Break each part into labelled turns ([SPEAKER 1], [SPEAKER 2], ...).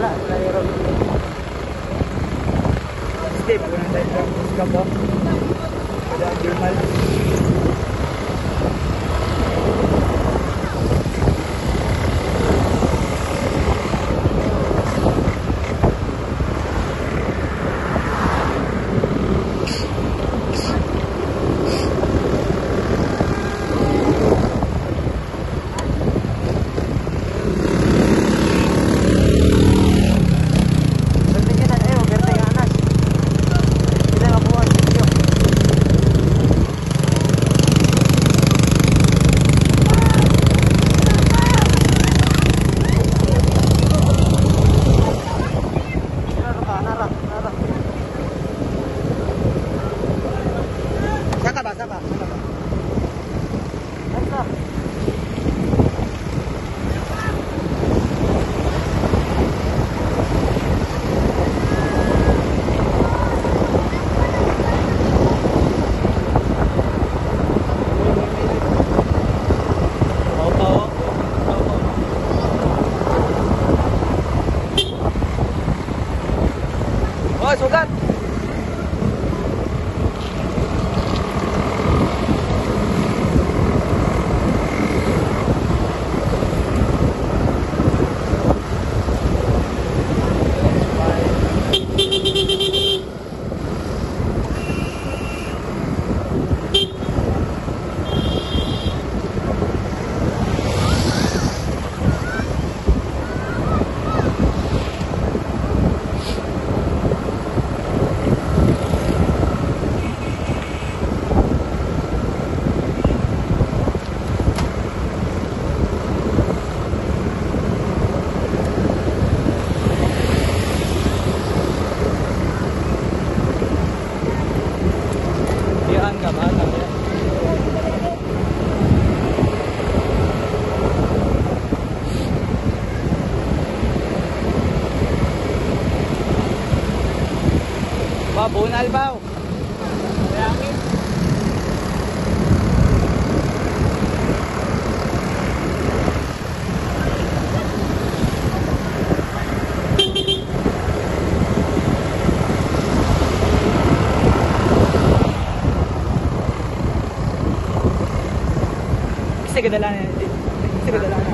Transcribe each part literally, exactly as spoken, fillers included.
[SPEAKER 1] Wala, mayroon. Steve, kung nang tayo ka po. Wala, German. Sugat. Bunal baw. Bayangin. Kasi kadala na. Kasi kadala na.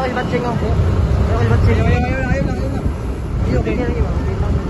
[SPEAKER 2] kayo batsing ako. Ayaw kayo batsing.
[SPEAKER 1] Ayaw, ayaw, ayaw, ayaw lang, ayaw lang.
[SPEAKER 2] Ayaw, okay lang yun.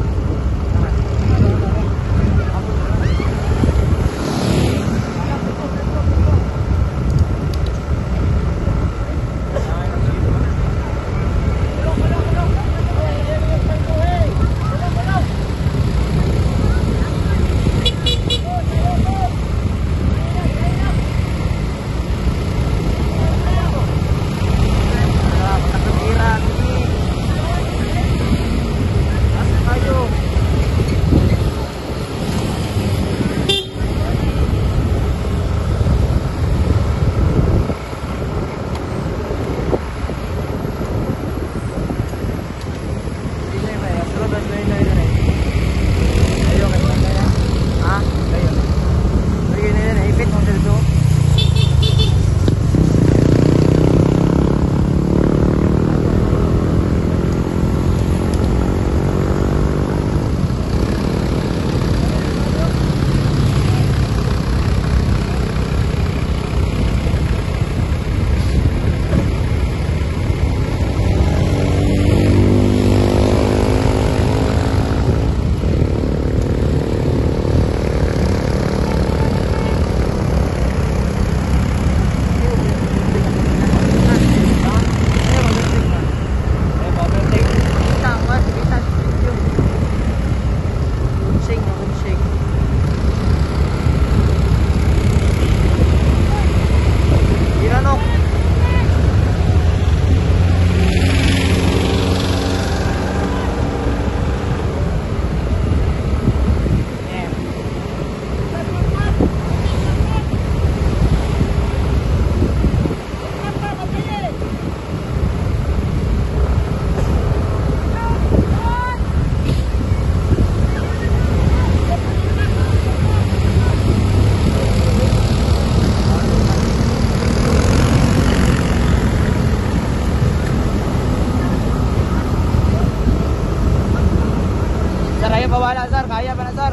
[SPEAKER 1] Wala, sir. Kaya pa na, sir.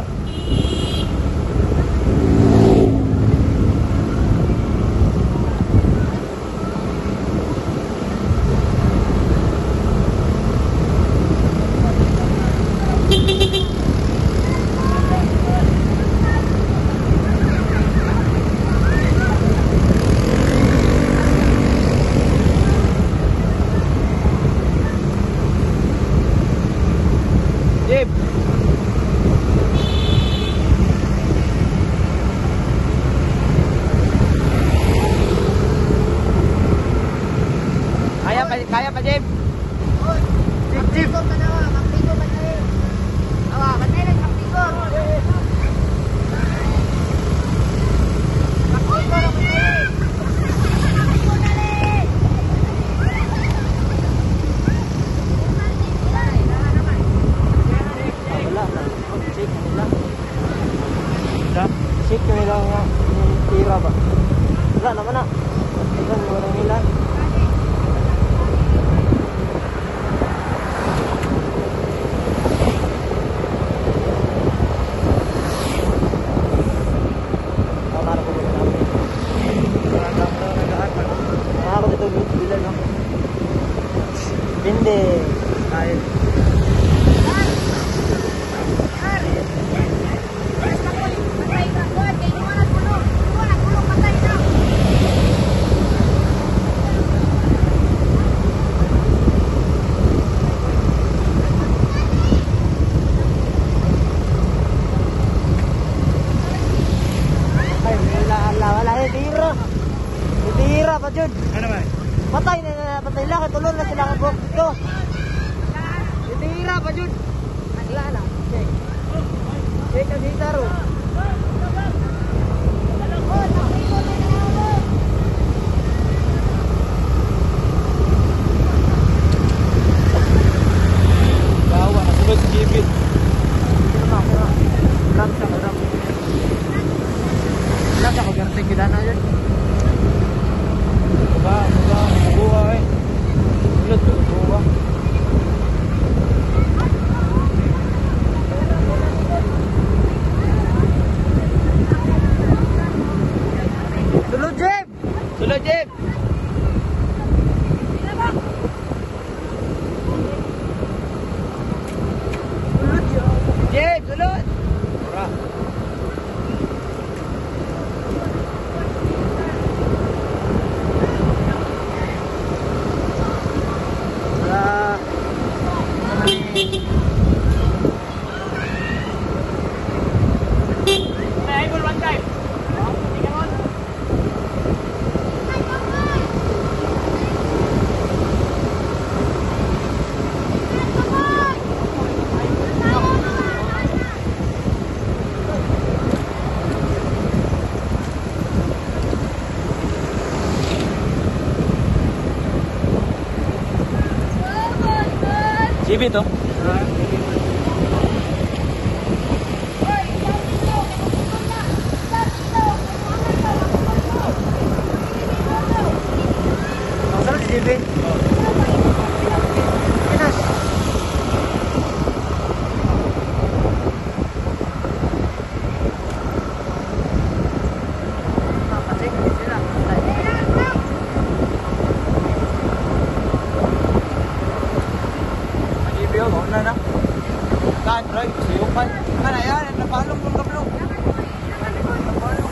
[SPEAKER 1] Jeep. Kaya pa, Jim? Jim, Jim.
[SPEAKER 2] Check nila nga yung tira ba? Wala naman na. Ilan, walang ilan. Hindi. Kahit. Ay, wala, wala, wala. Tira. Tira pa dyan.
[SPEAKER 1] Ano ba?
[SPEAKER 2] Patay na na, patay lang, tulon na sila kabok dito. Itira pa dyan. Wala na, check. Check ang hitaro.
[SPEAKER 1] Bawa, nasulod si Gibit.
[SPEAKER 2] Kira, kira. Ram siya, ram. Wala siya, kagarsing kita na yun.
[SPEAKER 1] Ba, ba, buha eh. Ulit, buha.
[SPEAKER 2] Sulod, Jeb!
[SPEAKER 1] Sulod, Jeb! T V to?
[SPEAKER 2] Masarap si T V. Pinas. Papasik sila.
[SPEAKER 1] Mag-ibig ako na na. Kahit right, siyong pa. Ano yan? Napalong kong kablong. Napalong.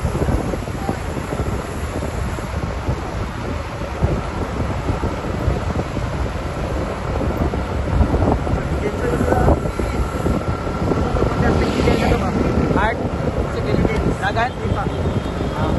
[SPEAKER 1] Hard? Dagat? Ah.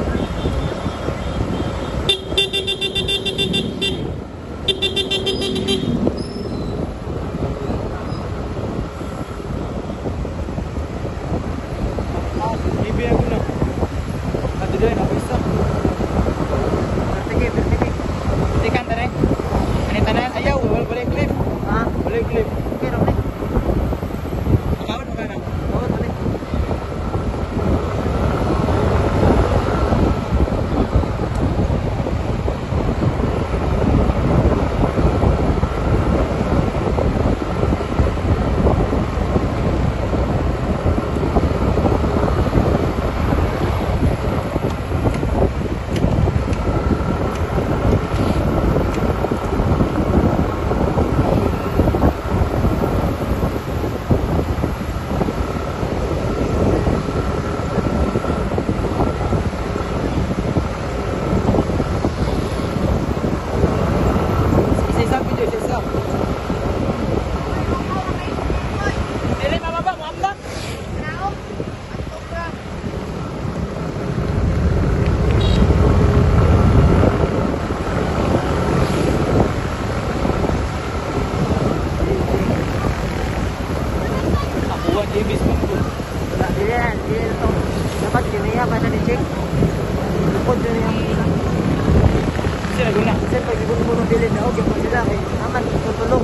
[SPEAKER 1] Ibi ako na. Ato doon, ako isa.
[SPEAKER 2] Pertigi, pertigi.
[SPEAKER 1] Tikan na rin. Ano tanan? Ayaw, wala balik clip.
[SPEAKER 2] Ha?
[SPEAKER 1] Balik clip.
[SPEAKER 2] Okay, Romney.
[SPEAKER 1] Pagkawad mo ka na.
[SPEAKER 2] Bawat ulit.
[SPEAKER 1] Isa-isa video, isa-isa. Dili, mababa, muambak. Akuan ibis mo po.
[SPEAKER 2] Wala, dili yan. Dili ito. Dapat giniya pa na ni-check. Lupod yun yung isa.
[SPEAKER 1] Sila guna.
[SPEAKER 2] Kasi pag ibon mo nung bilid na huwag yung sila kay naman tutulong.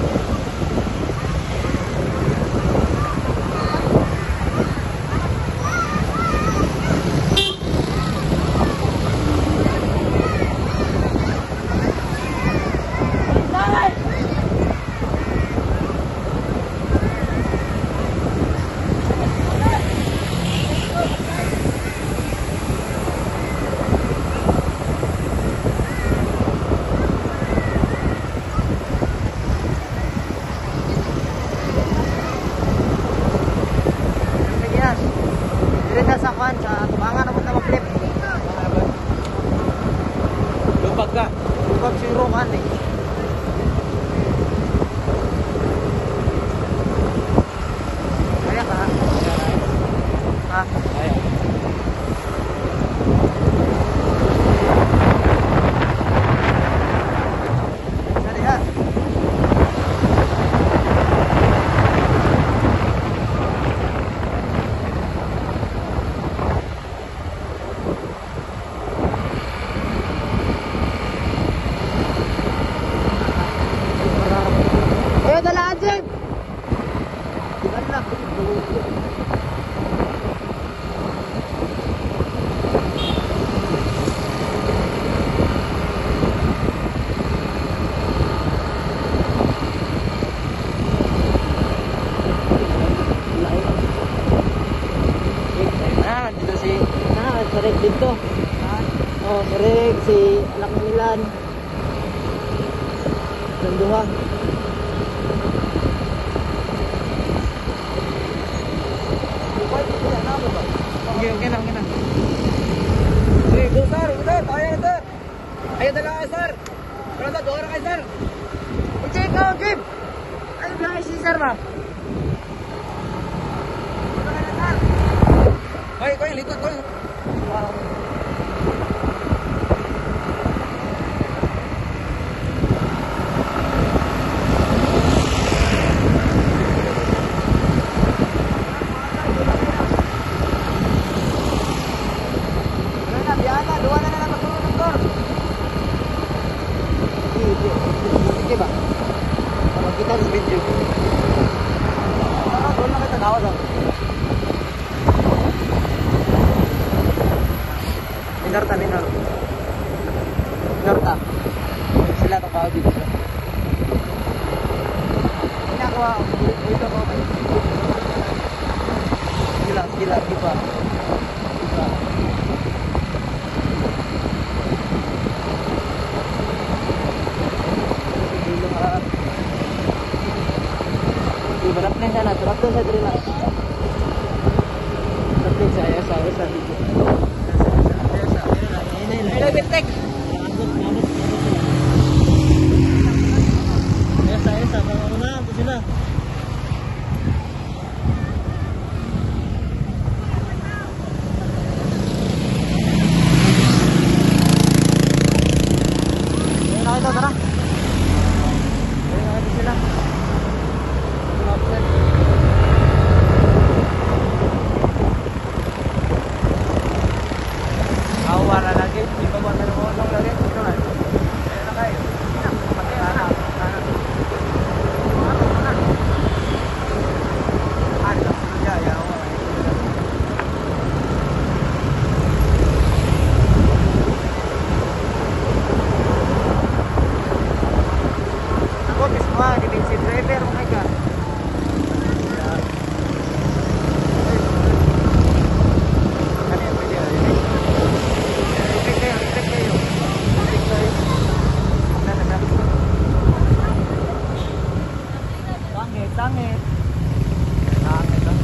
[SPEAKER 2] Yes. Dili na sa kwan sa tubangan ako na mag-flip.
[SPEAKER 1] Lupag ka.
[SPEAKER 2] Lupag si Roman eh. Kaya ka ha? Ha?
[SPEAKER 1] Ayaw.
[SPEAKER 2] Sali ha? Ayo dala Ajib! Diban na.
[SPEAKER 1] Ah, dito si...
[SPEAKER 2] Ah, sarek dito. Oh, sarek si anak ng Milan. Nanduha.
[SPEAKER 1] Okay, okay na, okay na. Sige, go sir, go sir, tayo na sir. Ayaw dala kayo sir. Pero sa doon kayo sir.
[SPEAKER 2] I-check ko, Jim! Ano ba si sir ba?
[SPEAKER 1] Koy, koy, likod, koy.
[SPEAKER 2] Kita sa video. Norta, minor. Norta. Sila ito kao dito. Inakuha ako. Ito ko. Gila, gila, giba. Giba. Ibarat na sana, turap doon sa drila. Turap saya, saya, saya. Hello, Bintek. Ya, saya, sama mana, tu sila. Ayo, kita tara. Ayo, kita sila. Awara lagi, di bawah termodong lagi, kan? Enak kayak, pakai anak, anak. Ada kerja ya awal. Aku semua di bensin driver mereka. Langit, langit lah.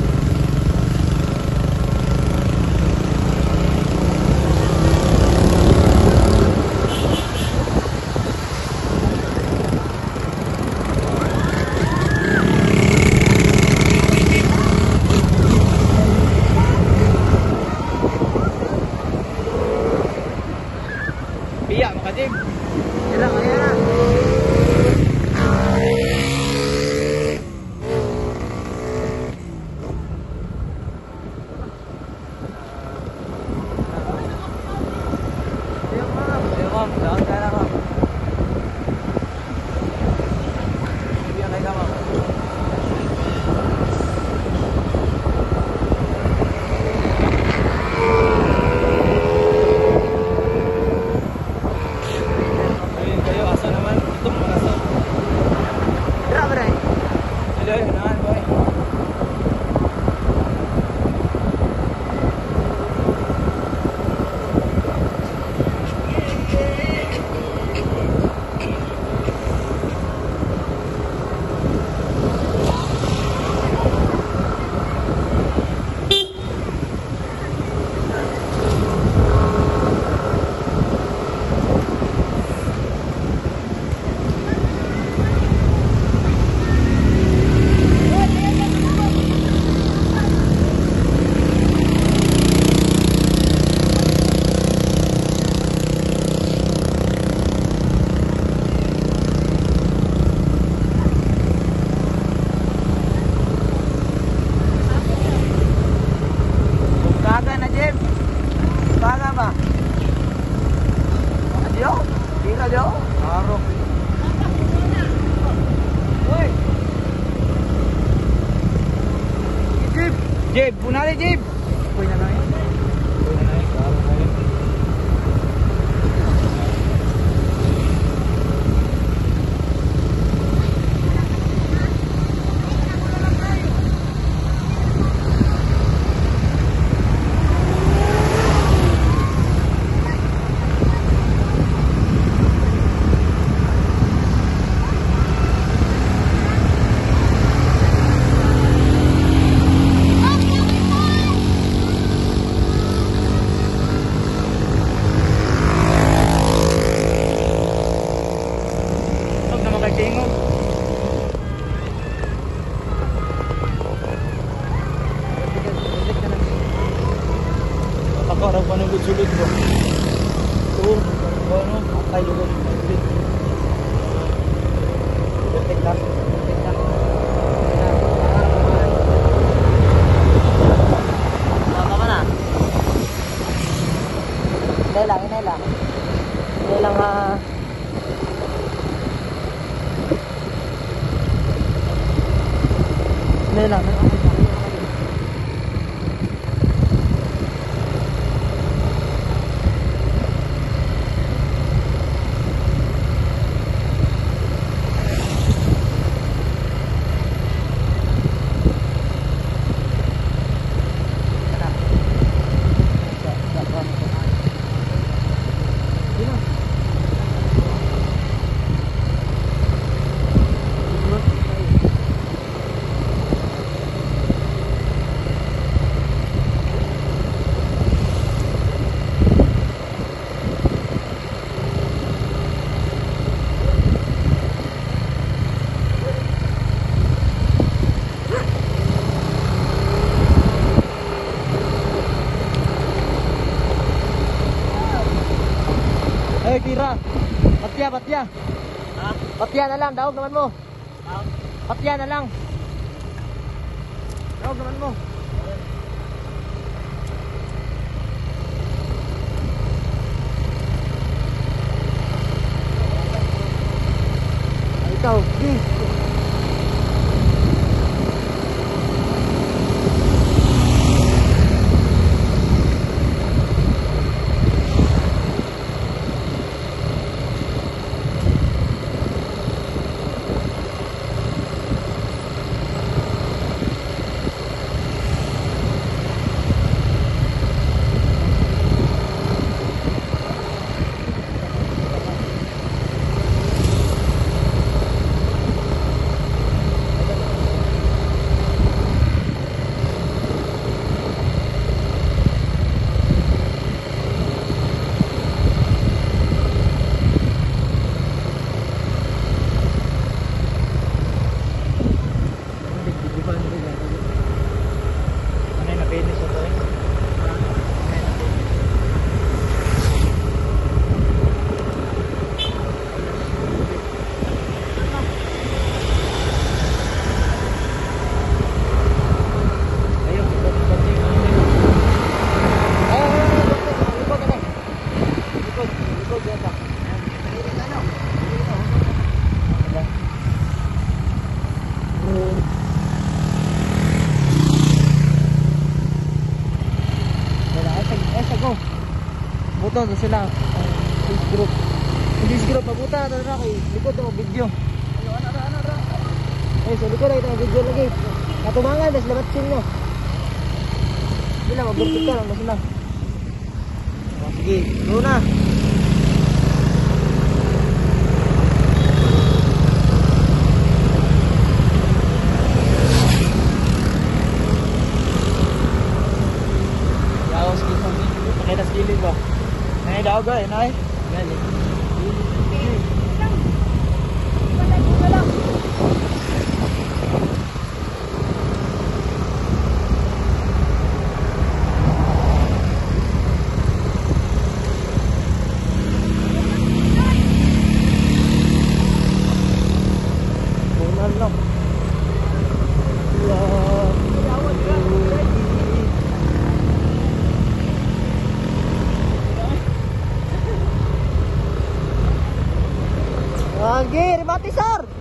[SPEAKER 2] Biar makan Jim. Enak, enak. Jib, punali Jib. Koy na naik. Koy na naik, karo kayo. Orang panunggut sulit bro. Tuh, ano, patay juga sulit. Detik lang, detik lang. Tama ka na. Hinay lang, hinay lang. Hinay lang ha. Hinay lang, hinay lang.
[SPEAKER 1] Ay, tira. Patya, patya.
[SPEAKER 2] Ha?
[SPEAKER 1] Patya na lang, daog naman mo.
[SPEAKER 2] Ha?
[SPEAKER 1] Patya na lang. Daog naman mo. Ay, ikaw, please.
[SPEAKER 2] Ano yung napinis ito eh? Ayun, ikot, ikot yung ano yun.
[SPEAKER 1] Ay, ay, ay, likod, likod, likod, likod, likod, wala, ay, sag, ay, sago. Buto, doon sila. This group. This group, mabuta na na kay likod na video. Ay, sa likod ay ito, video lagi. Katumangan, das lamat sin mo. Sila, mag-vertical lang na sila. Oh, sige, go na.
[SPEAKER 2] Yaw, skip ang video. Pakita sa gilid ba? Nay, daw ga, nay.
[SPEAKER 1] Galing. Bunan lang. Lagi, rimati sir.